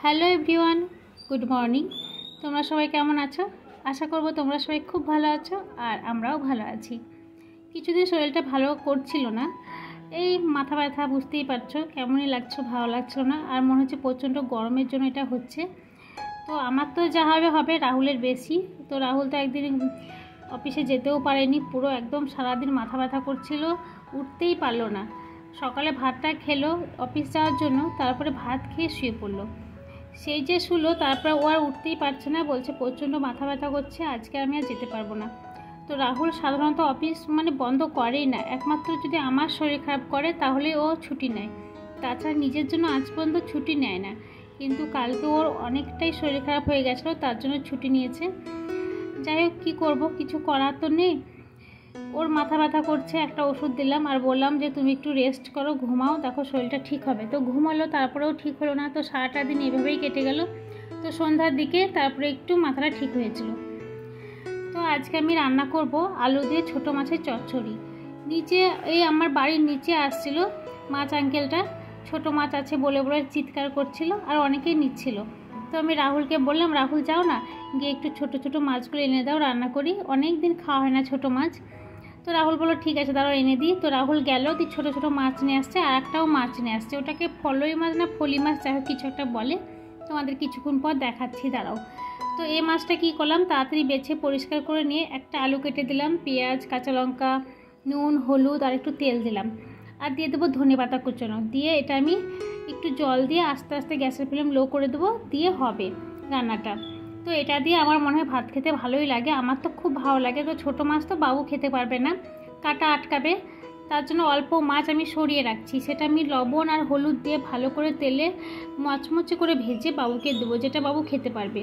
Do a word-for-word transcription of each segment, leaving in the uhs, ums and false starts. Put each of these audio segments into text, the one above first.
Hello everyone, good morning. তোমরা সবাই কেমন আছো? আশা করব তোমরা সবাই খুব ভালো আছো আর আমরাও ভালো আছি। কিছুদিন শরীরটা ভালো করছিল না, এই মাথা ব্যথা, বুঝতেই পারছো কেমনই লাগছো, ভালো লাগছিল না। আর মনে হচ্ছে প্রচণ্ড গরমের জন্য এটা হচ্ছে। তো আমার তো যা হবে হবে, রাহুলের বেশি। তো রাহুল তো একদিন অফিসে যেতেও পারেনি, পুরো একদম সারাদিন মাথা ব্যথা করছিল, উঠতেই পারলো না। সকালে ভাতটা খেলো অফিস যাওয়ার জন্য, তারপরে ভাত খেয়ে শুয়ে পড়লো। সেই যে শুলো, তারপর ও আর উঠতেই পারছে না, বলছে প্রচণ্ড মাথা ব্যথা করছে, আজকে আমি আর যেতে পারবো না। তো রাহুল সাধারণত অফিস মানে বন্ধ করেই না, একমাত্র যদি আমার শরীর খারাপ করে তাহলে ও ছুটি নেয়, তাছাড়া নিজের জন্য আজ পর্যন্ত ছুটি নেয় না। কিন্তু কালকে ওর অনেকটাই শরীর খারাপ হয়ে গেছিলো, তার জন্য ছুটি নিয়েছে। যাই হোক, কী করবো, কিছু করার তো নেই। ওর মাথা ব্যথা করছে, একটা ওষুধ দিলাম আর বললাম যে তুমি একটু রেস্ট করো, ঘুমাও, দেখো শরীরটা ঠিক হবে। তো ঘুমালো, তারপরেও ঠিক হলো না। তো সারাটা দিন এভাবেই কেটে গেল। তো সন্ধ্যার দিকে তারপরে একটু মাথাটা ঠিক হয়েছিল। তো আজকে আমি রান্না করব আলু দিয়ে ছোটো মাছের চচ্চড়ি। নিচে এই আমার বাড়ির নিচে আসছিল মাছ আঙ্কেলটা, ছোটো মাছ আছে বলে বলে চিৎকার করছিল আর অনেকেই নিচ্ছিল। তো আমি রাহুলকে বললাম, রাহুল যাও না, গিয়ে একটু ছোটো ছোটো মাছগুলো এনে দাও, রান্না করি, অনেক দিন খাওয়া হয় না ছোটো মাছ। তো রাহুল বললো ঠিক আছে, দাঁড়াও এনে দিই। তো রাহুল গেল, তুই ছোটো ছোটো মাছ নিয়ে আসছে, আর একটাও মাছ নিয়ে আসছে, ওটাকে ফলই মাছ না ফলি মাছ যাই হোক কিছু একটা বলে, তোমাদের কিছুক্ষণ পর দেখাচ্ছি, দাঁড়াও। তো এই মাছটা কী করলাম, তাড়াতাড়ি বেছে পরিষ্কার করে নিয়ে একটা আলু কেটে দিলাম, পেঁয়াজ, কাঁচা লঙ্কা, নুন, হলুদ আর একটু তেল দিলাম, আর দিয়ে দেবো ধনে পাতা কুচনো, দিয়ে এটা আমি একটু জল দিয়ে আস্তে আস্তে গ্যাসের ফ্লেম লো করে দেবো, দিয়ে হবে রান্নাটা। তো এটা দিয়ে আমার মনে হয় ভাত খেতে ভালোই লাগে, আমার তো খুব ভালো লাগে। তো ছোটো মাছ তো বাবু খেতে পারবে না, কাটা আটকাবে, তার জন্য অল্প মাছ আমি সরিয়ে রাখছি, সেটা আমি লবণ আর হলুদ দিয়ে ভালো করে তেলে মচমচে করে ভেজে বাবুকে দেবো, যেটা বাবু খেতে পারবে।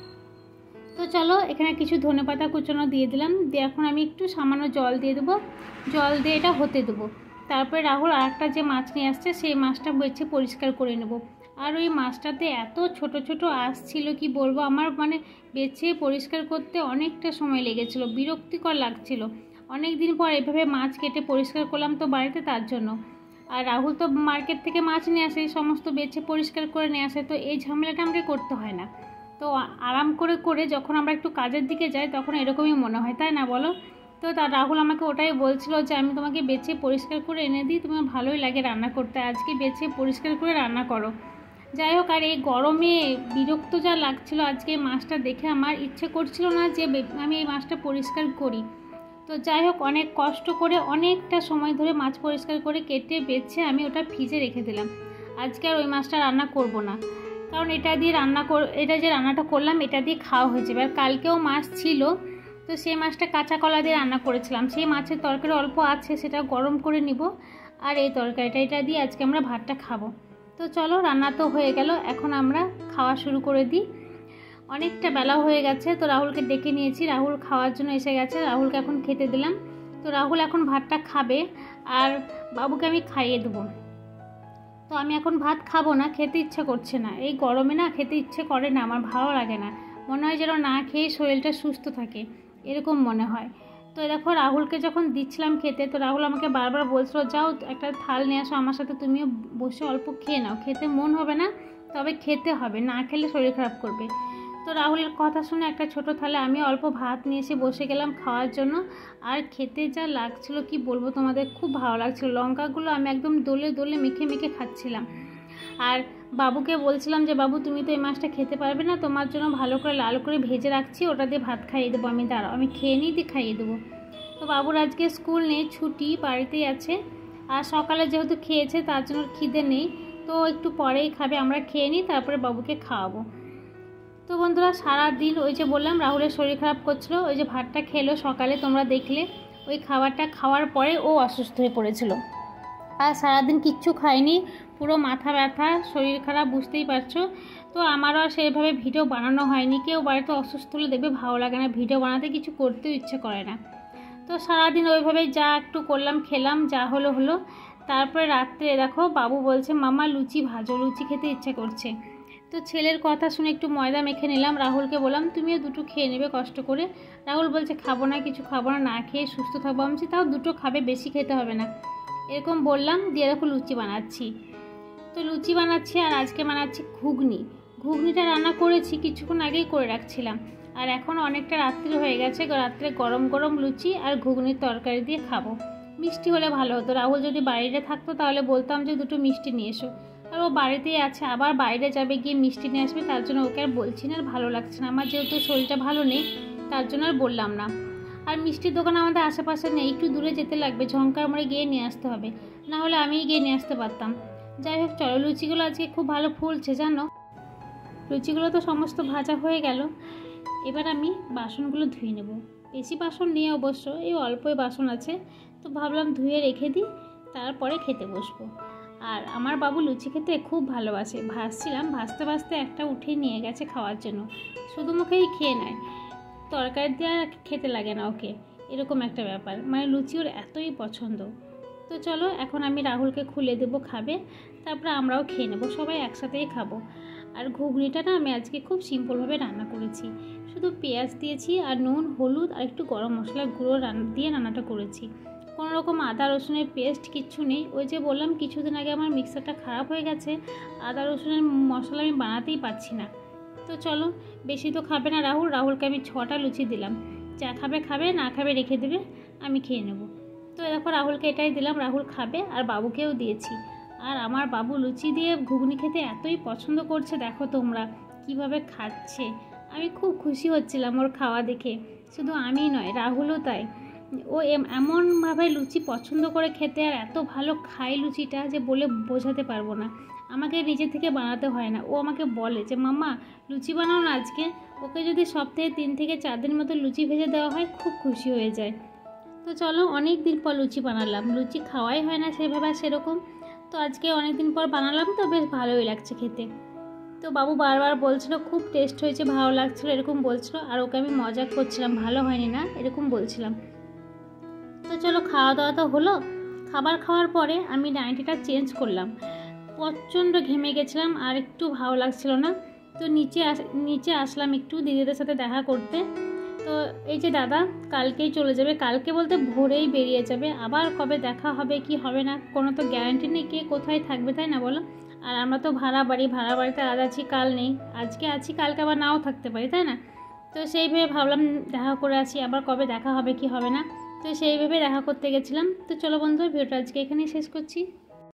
তো চলো, এখানে কিছু ধনেপাতা কুচনো দিয়ে দিলাম, দিয়ে এখন আমি একটু সামান্য জল দিয়ে দেবো, জল দিয়ে এটা হতে দেবো। তারপরে রাহুল আর একটা যে মাছ নিয়ে আসছে সেই মাছটা বেছে পরিষ্কার করে নেব। আর ওই মাছটাতে এত ছোট ছোট আঁশ ছিল, কি বলবো, আমার মানে বেছে পরিষ্কার করতে অনেকটা সময় লেগেছিল, বিরক্তিকর লাগছিল। অনেক দিন পর এভাবে মাছ কেটে পরিষ্কার করলাম তো বাড়িতে, তার জন্য। আর রাহুল তো মার্কেট থেকে মাছ নিয়ে আসে, সমস্ত বেছে পরিষ্কার করে নিয়ে আসে, তো এই ঝামেলাটা আমাকে করতে হয় না। তো আরাম করে করে যখন আমরা একটু কাজের দিকে যাই তখন এরকমই মনে হয়, তাই না বলো? তো তার রাহুল আমাকে ওটাই বলছিল যে আমি তোমাকে বেছে পরিষ্কার করে এনে দিই, তোমার ভালোই লাগে রান্না করতে, আজকে বেছে পরিষ্কার করে রান্না করো। যাই হোক, আর এই গরমে বিরক্ত যা লাগছিল, আজকে মাছটা দেখে আমার ইচ্ছে করছিল না যে আমি এই মাছটা পরিষ্কার করি। তো যাই হোক, অনেক কষ্ট করে অনেকটা সময় ধরে মাছ পরিষ্কার করে কেটে বেছে আমি ওটা ফ্রিজে রেখে দিলাম। আজকে আর ওই মাছটা রান্না করব না, কারণ এটা দিয়ে রান্না কর এটা যে রান্নাটা করলাম এটা দিয়ে খাওয়া হয়ে যাবে। আর কালকেও মাছ ছিল, তো সেই মাছটা কাঁচা কলা দিয়ে রান্না করেছিলাম, সেই মাছের তরকারি অল্প আছে, সেটা গরম করে নিব। আর এই তরকারিটা এটা দিয়ে আজকে আমরা ভাতটা খাবো। তো চলো, রান্না তো হয়ে গেল, এখন আমরা খাওয়া শুরু করে দিই। অনেকটা বেলা হয়ে গেছে, তো রাহুলকে ডেকে নিয়েছি, রাহুল খাওয়ার জন্য এসে গেছে, রাহুলকে এখন খেতে দিলাম। তো রাহুল এখন ভাতটা খাবে আর বাবুকে আমি খাইয়ে দেবো। তো আমি এখন ভাত খাবো না, খেতে ইচ্ছে করছে না, এই গরমে না খেতে ইচ্ছে করে না, আমার ভালো লাগে না, মনে হয় যেন না খেয়ে শরীরটা সুস্থ থাকে, এরকম মনে হয়। তো দেখো, রাহুলকে যখন দিচ্ছিলাম খেতে, তো রাহুল আমাকে বারবার বলছিল যাও একটা থাল নিয়ে আসো আমার সাথে, তুমিও বসে অল্প খেয়ে নাও, খেতে মন হবে না, তবে খেতে হবে, না খেলে শরীর খারাপ করবে। তো রাহুলের কথা শুনে একটা ছোট থালে আমি অল্প ভাত নিয়ে এসে বসে গেলাম খাওয়ার জন্য। আর খেতে যা লাগছিল কি বলবো তোমাদের, খুব ভালো লাগছিল, লঙ্কাগুলো আমি একদম দলে দলে মেখে মেখে খাচ্ছিলাম। আর বাবুকে বলছিলাম যে বাবু তুমি তো এই মাছটা খেতে পারবে না, তোমার জন্য ভালো করে লাল করে ভেজে রাখছি, ওটা দিয়ে ভাত খাইয়ে দেবো, আমি দাঁড়াও আমি খেয়ে নিই, দিয়ে খাইয়ে দেবো। তো বাবুর আজকে স্কুল নেই, ছুটি, বাড়িতেই আছে। আর সকালে যেহেতু খেয়েছে তার জন্য খিদে নেই, তো একটু পরেই খাবে, আমরা খেয়ে নিই তারপরে বাবুকে খাওয়াবো। তো বন্ধুরা, সারা দিন ওই যে বললাম রাহুলের শরীর খারাপ করছিল, ওই যে ভাতটা খেলো সকালে তোমরা দেখলে, ওই খাবারটা খাওয়ার পরে ও অসুস্থ হয়ে পড়েছিল, আর সারাদিন কিচ্ছু খায়নি, পুরো মাথা ব্যথা, শরীর খারাপ, বুঝতেই পারছো। তো আমারও আর সেইভাবে ভিডিও বানানো হয়নি, কেউ বাড়িতে অসুস্থ হলে দেখবে ভালো লাগে না, ভিডিও বানাতে কিছু করতেও ইচ্ছে করে না। তো সারাদিন ওইভাবে যা একটু করলাম, খেলাম, যা হলো হলো। তারপরে রাত্রে দেখো বাবু বলছে মামা লুচি ভাজো, লুচি খেতে ইচ্ছে করছে। তো ছেলের কথা শুনে একটু ময়দা মেখে নিলাম, রাহুলকে বললাম তুমিও দুটো খেয়ে নেবে কষ্ট করে। রাহুল বলছে খাবো না, কিছু খাবো না, না খেয়ে সুস্থ থাকবো। আমি বলছি তাও দুটো খাবে, বেশি খেতে হবে না, এরকম বললাম। দিয়ে দেখো লুচি বানাচ্ছি, তো লুচি বানাচ্ছি আর আজকে বানাচ্ছি ঘুগনি। ঘুগনিটা রান্না করেছি, কিছুক্ষণ আগেই করে রাখছিলাম। আর এখন অনেকটা রাত্রি হয়ে গেছে, রাত্রে গরম গরম লুচি আর ঘুগনির তরকারি দিয়ে খাবো। মিষ্টি হলে ভালো হতো। রাহুল যদি বাইরে থাকতো তাহলে বলতাম যে দুটো মিষ্টি নিয়ে এসো, আর ও বাড়িতেই আছে, আবার বাইরে যাবে গিয়ে মিষ্টি নিয়ে আসবে, তার জন্য ওকে আর বলছি না, আর ভালো লাগছে না। আমার যেহেতু শরীরটা ভালো নেই তার জন্য আর বললাম না। আর মিষ্টির দোকান আমাদের আশেপাশে নেই, একটু দূরে যেতে লাগবে, ঝঙ্কার মোড়ে গিয়ে নিয়ে আসতে হবে, না হলে আমিই গিয়ে নিয়ে আসতে পারতাম। যাই হোক চলো, লুচিগুলো আজকে খুব ভালো ফুলছে জানো। লুচিগুলো তো সমস্ত ভাজা হয়ে গেল। এবার আমি বাসনগুলো ধুয়ে নেব। বেশি বাসন নিয়ে অবশ্য, এই অল্পই বাসন আছে, তো ভাবলাম ধুয়ে রেখে দিই, তারপরে খেতে বসবো। আর আমার বাবু লুচি খেতে খুব ভালোবাসে। ভাজছিলাম, ভাজতে ভাজতে একটা উঠে নিয়ে গেছে খাওয়ার জন্য, শুধু মুখেই খেয়ে নেয়, তরকারি দিয়ে আর খেতে লাগে না ওকে, এরকম একটা ব্যাপার, মানে লুচি ওর এতই পছন্দ। তো চলো এখন আমি রাহুলকে খুলে দেবো, খাবে, তারপরে আমরাও খেয়ে নেবো, সবাই একসাথেই খাবো। আর ঘুগনিটা না আমি আজকে খুব সিম্পলভাবে রান্না করেছি, শুধু পেঁয়াজ দিয়েছি আর নুন, হলুদ আর একটু গরম মশলা গুঁড়ো রান্না দিয়ে রান্নাটা করেছি। কোনো রকম আদা রসুনের পেস্ট কিচ্ছু নেই। ওই যে বললাম কিছুদিন আগে আমার মিক্সারটা খারাপ হয়ে গেছে, আদা রসুনের মশলা আমি বানাতেই পারছি না। তো চলো, বেশি তো খাবে না রাহুল, রাহুলকে আমি ছটা লুচি দিলাম, যা খাবে খাবে, না খাবে রেখে দেবে, আমি খেয়ে নেব। তো দেখো রাহুলকে এটাই দিলাম, রাহুল খাবে, আর বাবুকেও দিয়েছি। আর আমার বাবু লুচি দিয়ে ঘুগনি খেতে এতই পছন্দ করছে, দেখো তোমরা কিভাবে খাচ্ছে। আমি খুব খুশি হচ্ছিলাম ওর খাওয়া দেখে, শুধু আমি নয় রাহুলও তাই। ও এমনভাবে লুচি পছন্দ করে খেতে, আর এত ভালো খায় লুচিটা যে বলে বোঝাতে পারবো না। আমাকে নিজে থেকে বানাতে হয় না, ও আমাকে বলে যে মাম্মা লুচি বানাও না আজকে। ওকে যদি সপ্তাহে তিন থেকে চার দিন মতো লুচি ভেজে দেওয়া হয় খুব খুশি হয়ে যায়। তো চলো, অনেক দিন পর লুচি বানালাম, লুচি খাওয়াই হয় না সেভাবে সেরকম, তো আজকে অনেক দিন পর বানালাম, তো বেশ ভালোই লাগছে খেতে। তো বাবু বারবার বলছিল খুব টেস্ট হয়েছে, ভালো লাগছিলো এরকম বলছিল, আর ওকে আমি মজা করছিলাম ভালো হয়নি না এরকম বলছিলাম। তো চলো খাওয়া দাওয়া তো হলো। খাবার খাওয়ার পরে আমি নাইটিটা চেঞ্জ করলাম, প্রচণ্ড ঘেমে গেছিলাম আর একটু ভালো লাগছিল না। তো নিচে আস নিচে আসলাম একটু দিদিদের সাথে দেখা করতে। তো এই যে দাদা কালকেই চলে যাবে, কালকে বলতে ভোরেই বেরিয়ে যাবে, আবার কবে দেখা হবে কি হবে না কোনো তো গ্যারান্টি নেই, কে কোথায় থাকবে তাই না বলো। আর আমরা তো ভাড়া বাড়ি, ভাড়া বাড়িতে আজ আছি কাল নেই, আজকে আছি কালকে আবার নাও থাকতে পারি তাই না। তো সেইভাবে ভাবলাম দেখা করে আছি, আবার কবে দেখা হবে কি হবে না, তো সেইভাবে দেখা করতে গেছিলাম। তো চলো বন্ধু, ভিডিওটা আজকে এখানেই শেষ করছি।